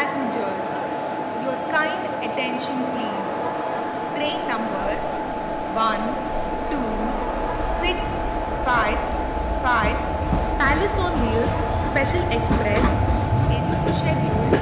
passengers, your kind attention please. Train number 12655 Palace on Wheels Special Express is scheduled